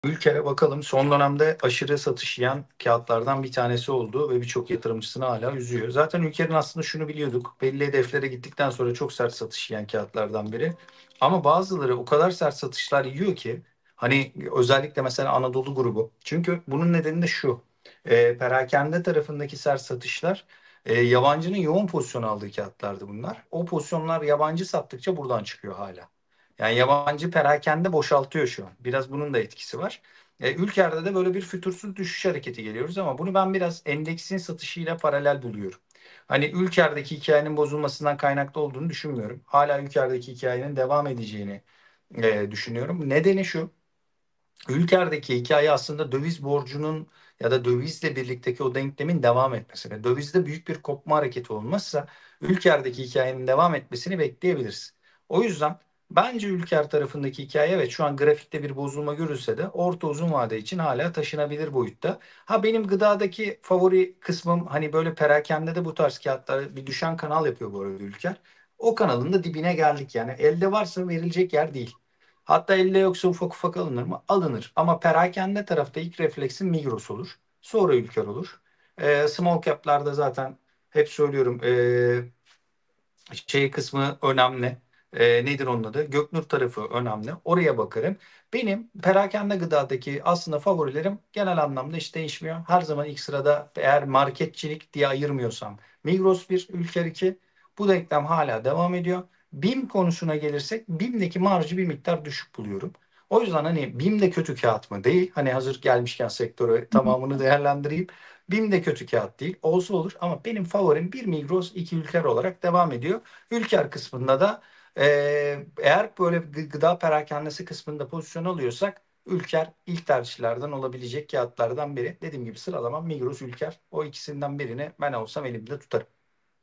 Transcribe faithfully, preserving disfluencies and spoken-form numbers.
Ülker'e bakalım. Son dönemde aşırı satış yiyen kağıtlardan bir tanesi oldu ve birçok yatırımcısını hala üzüyor. Zaten Ülker'in aslında şunu biliyorduk. Belli hedeflere gittikten sonra çok sert satış yiyen kağıtlardan biri. Ama bazıları o kadar sert satışlar yiyor ki hani özellikle mesela Anadolu grubu. Çünkü bunun nedeni de şu. E, perakende tarafındaki sert satışlar e, yabancının yoğun pozisyon aldığı kağıtlardı bunlar. O pozisyonlar yabancı sattıkça buradan çıkıyor hala. Yani yabancı perakende boşaltıyor şu an. Biraz bunun da etkisi var. E, Ülker'de de böyle bir fütursuz düşüş hareketi geliyoruz ama bunu ben biraz endeksin satışıyla paralel buluyorum. Hani Ülker'deki hikayenin bozulmasından kaynaklı olduğunu düşünmüyorum. Hala Ülker'deki hikayenin devam edeceğini e, düşünüyorum. Nedeni şu. Ülker'deki hikaye aslında döviz borcunun ya da dövizle birlikteki o denklemin devam etmesine. Dövizde büyük bir kopma hareketi olmazsa Ülker'deki hikayenin devam etmesini bekleyebiliriz. O yüzden bence Ülker tarafındaki hikaye, evet, şu an grafikte bir bozulma görülse de orta uzun vade için hala taşınabilir boyutta. Ha, benim gıdadaki favori kısmım hani böyle perakende de bu tarz kağıtlar bir düşen kanal yapıyor bu arada Ülker. O kanalın da dibine geldik yani. Elde varsa verilecek yer değil. Hatta elle yoksa ufak ufak alınır mı? Alınır. Ama perakende tarafta ilk refleksin Migros olur. Sonra Ülker olur. Ee, small cap'larda zaten hep söylüyorum, ee, şey kısmı önemli. Ee, nedir onun adı? Göknur tarafı önemli. Oraya bakarım. Benim perakende gıdadaki aslında favorilerim genel anlamda hiç değişmiyor. Her zaman ilk sırada, eğer marketçilik diye ayırmıyorsam, Migros bir, Ülker iki. Bu denklem hala devam ediyor. BİM konusuna gelirsek BİM'deki marjı bir miktar düşük buluyorum. O yüzden hani BİM de kötü kağıt mı? Değil. Hani hazır gelmişken sektöre tamamını değerlendireyim. BİM de kötü kağıt değil. Olsa olur ama benim favorim bir Migros, iki Ülker olarak devam ediyor. Ülker kısmında da e, eğer böyle gı- gıda perakendesi kısmında pozisyon alıyorsak Ülker ilk tercihlerden olabilecek kağıtlardan biri. Dediğim gibi sıralamam Migros, Ülker. O ikisinden birini ben olsam elimde tutarım.